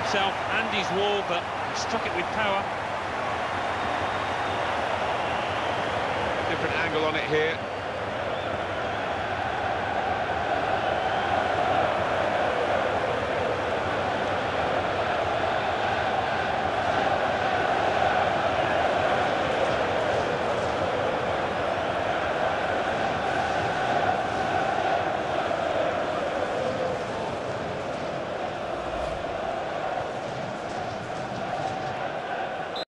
himself and his wall, but he struck it with power. Different angle on it here.